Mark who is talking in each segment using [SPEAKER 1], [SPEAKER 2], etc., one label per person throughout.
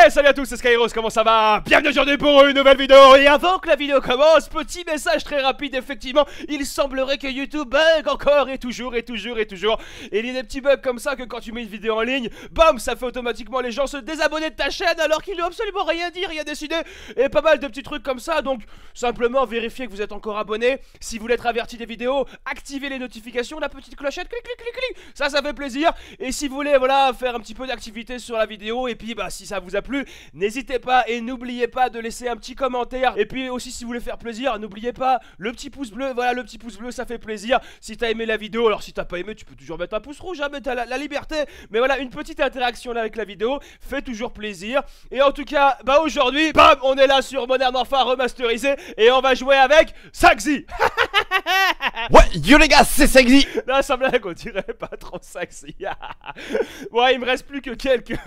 [SPEAKER 1] Hey, salut à tous, c'est Skyros, comment ça va? Bienvenue aujourd'hui pour une nouvelle vidéo. Et avant que la vidéo commence, petit message très rapide, effectivement. Il semblerait que YouTube bug encore et toujours. Et il y a des petits bugs comme ça que quand tu mets une vidéo en ligne, bam, ça fait automatiquement les gens se désabonner de ta chaîne alors qu'ils n'ont absolument rien dit, rien décidé. Et pas mal de petits trucs comme ça, donc simplement vérifiez que vous êtes encore abonné. Si vous voulez être averti des vidéos, activez les notifications, la petite clochette, clic, clic, clic, clic. Ça fait plaisir. Et si vous voulez, voilà, faire un petit peu d'activité sur la vidéo, et puis bah si ça vous a plu, n'hésitez pas et n'oubliez pas de laisser un petit commentaire. Et puis aussi, si vous voulez faire plaisir, n'oubliez pas le petit pouce bleu. Voilà, le petit pouce bleu, ça fait plaisir. Si t'as aimé la vidéo, alors si t'as pas aimé, tu peux toujours mettre un pouce rouge, hein, mais t'as la liberté. Mais voilà, une petite interaction là avec la vidéo fait toujours plaisir. Et en tout cas, bah aujourd'hui, bam, on est là sur Modern Warfare remasterisé et on va jouer avec Saxi.
[SPEAKER 2] Ouais, yo les gars, c'est Saxi.
[SPEAKER 1] Non, ça blague, on dirait pas trop Saxi. Ouais, il me reste plus que quelques...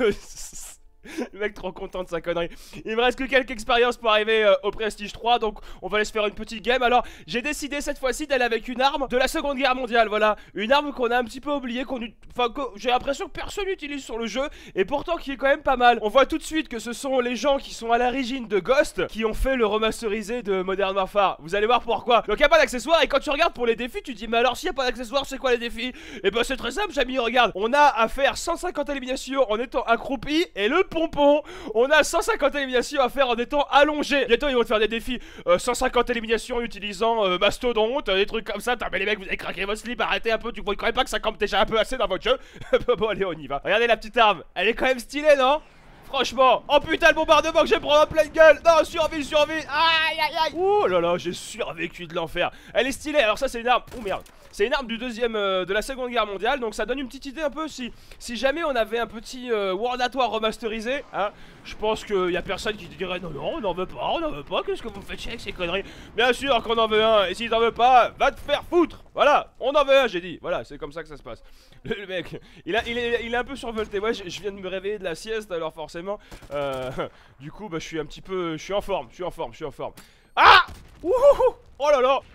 [SPEAKER 1] Le mec trop content de sa connerie. Il me reste que quelques expériences pour arriver au Prestige 3. Donc on va aller se faire une petite game. Alors j'ai décidé cette fois-ci d'aller avec une arme de la Seconde Guerre mondiale. Voilà, une arme qu'on a un petit peu oubliée, enfin j'ai l'impression que personne n'utilise sur le jeu, et pourtant qui est quand même pas mal. On voit tout de suite que ce sont les gens qui sont à l'origine de Ghost qui ont fait le remasterisé de Modern Warfare. Vous allez voir pourquoi. Donc il n'y a pas d'accessoires, et quand tu regardes pour les défis, tu te dis mais alors s'il n'y a pas d'accessoires, c'est quoi les défis? Et bah c'est très simple, Jamy, regarde. On a à faire 150 éliminations en étant accroupi, et le pompon, on a 150 éliminations à faire en étant allongé. Bientôt ils vont te faire des défis 150 éliminations utilisant mastodonte, des trucs comme ça. Mais les mecs, vous avez craqué votre slip, arrêtez un peu. Tu crois quand même pas que ça campe déjà un peu assez dans votre jeu? Bon allez, on y va. Regardez la petite arme, elle est quand même stylée, non? Franchement. Oh putain, le bombardement que j'ai pris en pleine gueule. Non, survie. Aïe aïe aïe. Ouh là là, j'ai survécu de l'enfer. Elle est stylée. Alors ça c'est une arme. Oh merde. C'est une arme du deuxième de la Seconde Guerre mondiale. Donc ça donne une petite idée un peu si jamais on avait un petit World at War remasterisé, hein. Je pense qu'il y a personne qui dirait non, on n'en veut pas, qu'est-ce que vous me faites chier avec ces conneries? Bien sûr qu'on en veut un. Et si t'en veux pas, va te faire foutre. Voilà, on en veut un, j'ai dit. Voilà, c'est comme ça que ça se passe. Le mec, il est un peu survolté. Ouais, je viens de me réveiller de la sieste, alors forcément du coup bah je suis un petit peu, je suis en forme. Ah! Ouhouhou! Oh là là!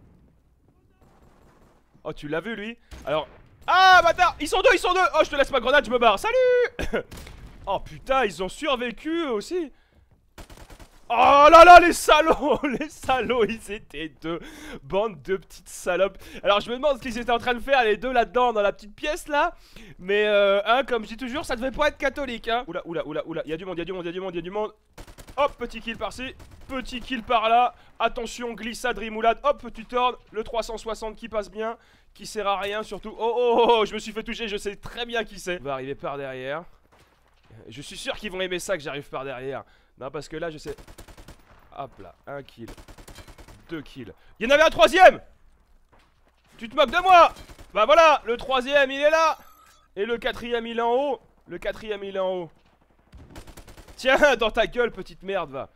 [SPEAKER 1] Oh, tu l'as vu lui? Alors, ah bâtard, ils sont deux. Oh, je te laisse ma grenade, je me barre. Salut. Oh putain, ils ont survécu eux aussi. Oh là là, les salauds. Les salauds, ils étaient deux. Bande de petites salopes. Alors je me demande ce qu'ils étaient en train de faire les deux là-dedans dans la petite pièce là. Mais hein, comme je dis toujours, ça devait pas être catholique, hein. Oula, il y a du monde. Hop, petit kill par-ci, petit kill par-là. Attention, glissade, rimoulade. Hop, tu tornes. Le 360 qui passe bien, qui sert à rien surtout. Oh, je me suis fait toucher, je sais très bien qui c'est. On va arriver par derrière. Je suis sûr qu'ils vont aimer ça que j'arrive par derrière. Non, parce que là, je sais... Hop là, 1 kill, 2 kills. Il y en avait un troisième. Tu te moques de moi? Bah voilà, le troisième, il est là. Et le quatrième, il est en haut. Tiens, dans ta gueule, petite merde, va.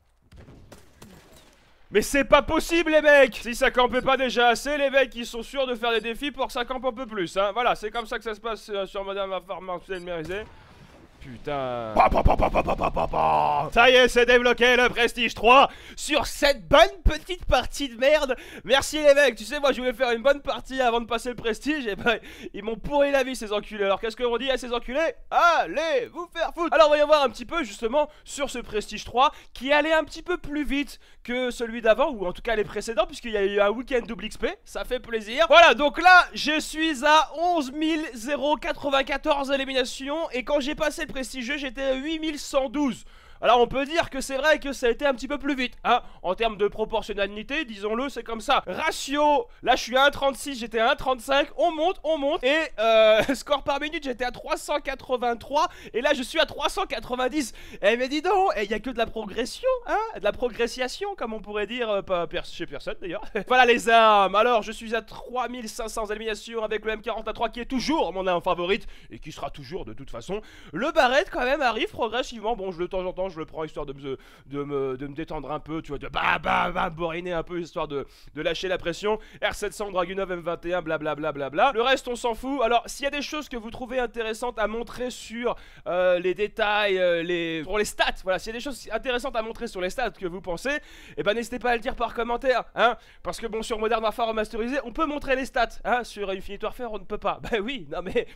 [SPEAKER 1] Mais c'est pas possible, les mecs. Si ça campait pas déjà assez, les mecs, ils sont sûrs de faire des défis pour que ça campe un peu plus, hein. Voilà, c'est comme ça que ça se passe sur Modern Warfare remasterisé. Putain. Ça y est, c'est débloqué le Prestige 3 sur cette bonne petite partie de merde. Merci les mecs, tu sais, moi je voulais faire une bonne partie avant de passer le Prestige, et ben ils m'ont pourri la vie ces enculés. Alors qu'est-ce qu'on dit à ces enculés? Allez vous faire foutre. Alors voyons voir un petit peu justement sur ce Prestige 3 qui allait un petit peu plus vite que celui d'avant, ou en tout cas les précédents, puisqu'il y a eu un week-end double XP, ça fait plaisir. Voilà, donc là je suis à 11 094 éliminations, et quand j'ai passé le prestigieux, j'étais à 8112. Alors on peut dire que c'est vrai que ça a été un petit peu plus vite, hein. En termes de proportionnalité, disons-le, c'est comme ça. Ratio, là je suis à 1,36, j'étais à 1,35, on monte. Et score par minute, j'étais à 383, et là je suis à 390. Eh mais dis donc, il y a que de la progression, hein. De la progression, comme on pourrait dire, pas chez personne d'ailleurs. Voilà les armes. Alors je suis à 3500 éliminations avec le M40A3 qui est toujours mon arme favorite, et qui sera toujours de toute façon. Le barrette quand même arrive progressivement. Bon, de temps en temps temps je le prends histoire de me détendre un peu, tu vois, de boriner un peu histoire de lâcher la pression. R700, Dragunov, M21, blablabla. Le reste on s'en fout. Alors s'il y a des choses que vous trouvez intéressantes à montrer sur les détails, pour les stats, voilà, s'il y a des choses intéressantes à montrer sur les stats que vous pensez, et ben n'hésitez pas à le dire par commentaire, hein, parce que bon, sur Modern Warfare Remasterisé on peut montrer les stats, hein, sur Infinite Warfare on ne peut pas. Bah oui, non mais,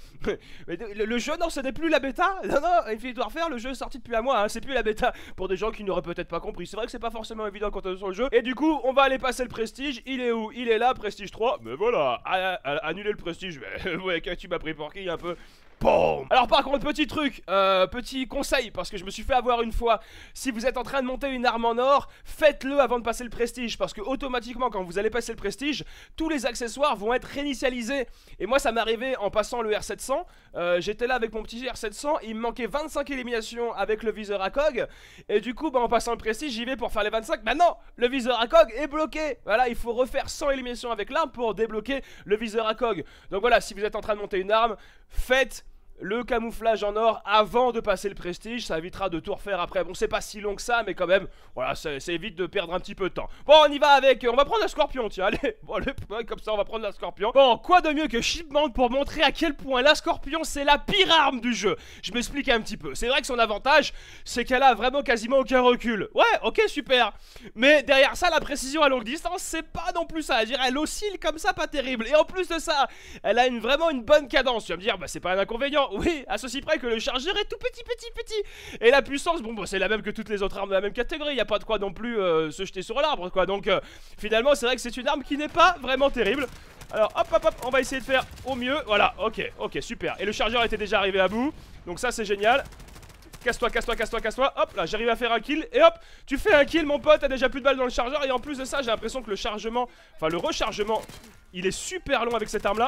[SPEAKER 1] le jeu, non, ce n'est plus la bêta. Non, Infinite Warfare, le jeu est sorti depuis un mois, hein, c'est plus la bêta, pour des gens qui n'auraient peut-être pas compris. C'est vrai que c'est pas forcément évident quand on est sur le jeu. Et du coup on va aller passer le prestige. Il est où? Il est là, prestige 3. Mais voilà, annuler le prestige. Ouais, tu m'as pris pour qui un peu? Boom. Alors par contre, petit truc, petit conseil, parce que je me suis fait avoir une fois. Si vous êtes en train de monter une arme en or, faites-le avant de passer le prestige, parce que automatiquement quand vous allez passer le prestige, tous les accessoires vont être réinitialisés. Et moi ça m'est arrivé en passant le R700. J'étais là avec mon petit R700, il me manquait 25 éliminations avec le viseur ACOG. Et du coup, bah, en passant le prestige, j'y vais pour faire les 25. Bah non, le viseur ACOG est bloqué. Voilà, il faut refaire 100 éliminations avec l'arme pour débloquer le viseur ACOG. Donc voilà, si vous êtes en train de monter une arme, faites le camouflage en or avant de passer le prestige, ça évitera de tout refaire après. Bon, c'est pas si long que ça, mais quand même, voilà, ça évite de perdre un petit peu de temps. Bon, on y va avec, on va prendre la Scorpion, tiens, allez. Bon, ouais, comme ça, on va prendre la Scorpion. Bon, quoi de mieux que Shipment pour montrer à quel point la Scorpion, c'est la pire arme du jeu. Je m'explique un petit peu. C'est vrai que son avantage, c'est qu'elle a vraiment quasiment aucun recul. Ouais, ok, super. Mais derrière ça, la précision à longue distance, c'est pas non plus ça. À dire, elle oscille comme ça, pas terrible. Et en plus de ça, elle a vraiment une bonne cadence. Tu vas me dire, bah, c'est pas un inconvénient. Oui, à ceci près que le chargeur est tout petit. Et la puissance, bon, c'est la même que toutes les autres armes de la même catégorie. Y a pas de quoi non plus se jeter sur l'arbre, quoi. Donc finalement, c'est vrai que c'est une arme qui n'est pas vraiment terrible. Alors hop, on va essayer de faire au mieux. Voilà, ok, super. Et le chargeur était déjà arrivé à bout. Donc ça, c'est génial. Casse-toi. Hop, là, j'arrive à faire un kill. Et hop, tu fais un kill, mon pote. T'as déjà plus de balles dans le chargeur. Et en plus de ça, j'ai l'impression que le chargement, enfin le rechargement, il est super long avec cette arme-là.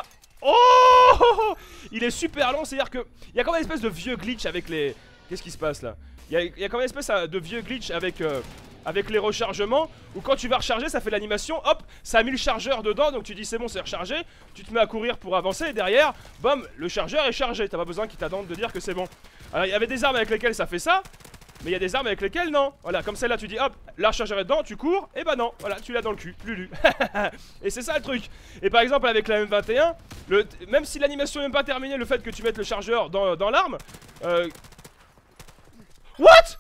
[SPEAKER 1] Oh, il est super long, c'est-à-dire que il y a comme une espèce de vieux glitch avec les... Qu'est-ce qui se passe là? Il y a comme une espèce de vieux glitch avec les rechargements, où quand tu vas recharger, ça fait l'animation, hop, ça a mis le chargeur dedans, donc tu dis c'est bon, c'est rechargé, tu te mets à courir pour avancer, et derrière, bam, le chargeur est chargé, t'as pas besoin qu'il t'attende de dire que c'est bon. Alors il y avait des armes avec lesquelles ça fait ça, mais il y a des armes avec lesquelles non. Voilà, comme celle-là, tu dis hop, là, le chargeur est dedans, tu cours, et bah non, voilà, tu l'as dans le cul, Lulu. Et c'est ça le truc. Et par exemple, avec la M21, même si l'animation n'est même pas terminée, le fait que tu mettes le chargeur dans l'arme. What?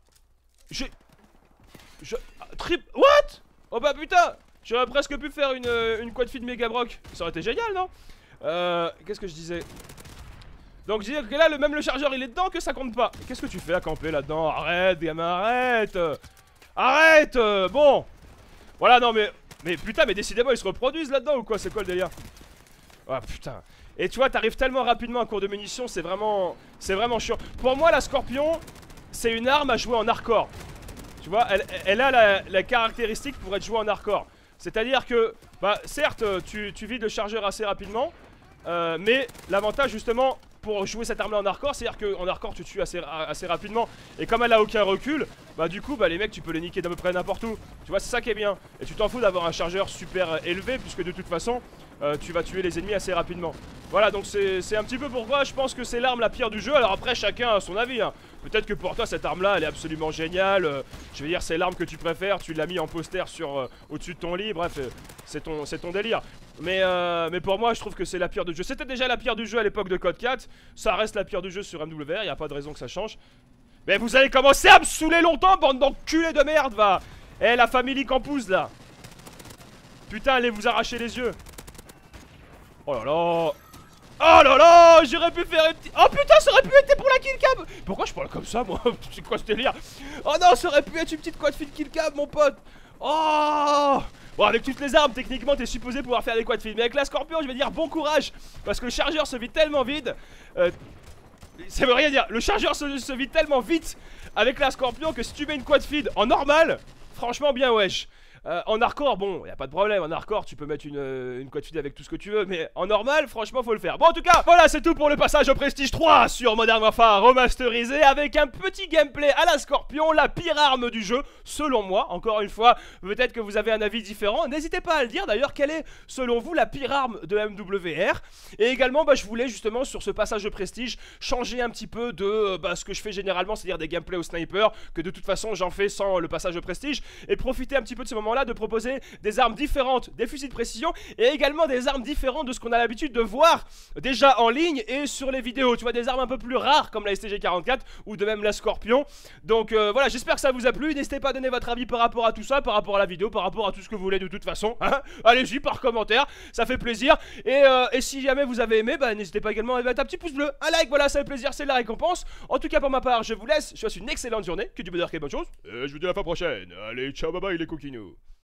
[SPEAKER 1] What? Oh bah putain, j'aurais presque pu faire une quad feed méga broc. Ça aurait été génial, non? Qu'est-ce que je disais? Donc je disais que là, même le chargeur il est dedans, que ça compte pas. Qu'est-ce que tu fais à camper là-dedans? Arrête, gamin, arrête. Arrête. Bon. Voilà, non mais putain, mais décidément ils se reproduisent là-dedans ou quoi? C'est quoi le délire? Ah putain. Et tu vois, t'arrives tellement rapidement à court de munitions, c'est vraiment chiant. Pour moi, la Scorpion, c'est une arme à jouer en hardcore. Tu vois, elle a la caractéristique pour être jouée en hardcore. C'est-à-dire que, bah certes, tu vides le chargeur assez rapidement, mais l'avantage justement pour jouer cette arme là en hardcore, c'est-à-dire qu'en hardcore tu tues assez rapidement. Et comme elle a aucun recul, bah du coup bah les mecs tu peux les niquer d'à peu près n'importe où. Tu vois, c'est ça qui est bien. Et tu t'en fous d'avoir un chargeur super élevé, puisque de toute façon tu vas tuer les ennemis assez rapidement. Voilà, donc c'est un petit peu pourquoi je pense que c'est l'arme la pire du jeu. Alors après chacun a son avis, hein. Peut-être que pour toi cette arme là elle est absolument géniale, je veux dire c'est l'arme que tu préfères, tu l'as mis en poster sur au-dessus de ton lit, bref c'est ton délire. Mais pour moi je trouve que c'est la pire du jeu. C'était déjà la pire du jeu à l'époque de Code 4, ça reste la pire du jeu sur MWR, y a pas de raison que ça change. Mais vous allez commencer à me saouler longtemps, bande d'enculés de merde, va. Eh, la famille Campus là. Putain, allez vous arracher les yeux. Oh là là. Oh là là, j'aurais pu faire une petite... Oh putain, ça aurait pu être pour la killcam. Pourquoi je parle comme ça, moi? C'est quoi ce délire? Oh non, ça aurait pu être une petite quad feed killcam, mon pote. Oh. Bon, avec toutes les armes, techniquement, t'es supposé pouvoir faire des quad feed. Mais avec la Scorpion, je vais dire bon courage. Parce que le chargeur se vide tellement vite. Ça veut rien dire. Le chargeur se vide tellement vite avec la Scorpion que si tu mets une quad feed en normal, franchement bien wesh. En hardcore, bon, y a pas de problème, en hardcore tu peux mettre une quad feed avec tout ce que tu veux, mais en normal, franchement faut le faire. Bon, en tout cas, voilà, c'est tout pour le passage au Prestige 3 sur Modern Warfare remasterisé, avec un petit gameplay à la Scorpion, la pire arme du jeu, selon moi. Encore une fois, peut-être que vous avez un avis différent, n'hésitez pas à le dire. D'ailleurs, quelle est, selon vous, la pire arme de MWR? Et également, je voulais justement, sur ce passage de Prestige, changer un petit peu de ce que je fais généralement, c'est-à-dire des gameplays au sniper, que de toute façon j'en fais sans le passage de Prestige, et profiter un petit peu de ce moment-là de proposer des armes différentes, des fusils de précision, et également des armes différentes de ce qu'on a l'habitude de voir déjà en ligne et sur les vidéos. Tu vois, des armes un peu plus rares comme la STG-44 ou de même la Scorpion. Donc voilà, j'espère que ça vous a plu. N'hésitez pas à donner votre avis par rapport à tout ça, par rapport à la vidéo, par rapport à tout ce que vous voulez de toute façon, hein. Allez-y par commentaire, ça fait plaisir. Et si jamais vous avez aimé, n'hésitez pas également à mettre un petit pouce bleu, un like, voilà, ça fait plaisir, c'est la récompense. En tout cas pour ma part, je vous laisse, je vous souhaite une excellente journée, que du bonheur, que bonne chose, et je vous dis à la fois prochaine. Allez, ciao, bye bye les coquinous.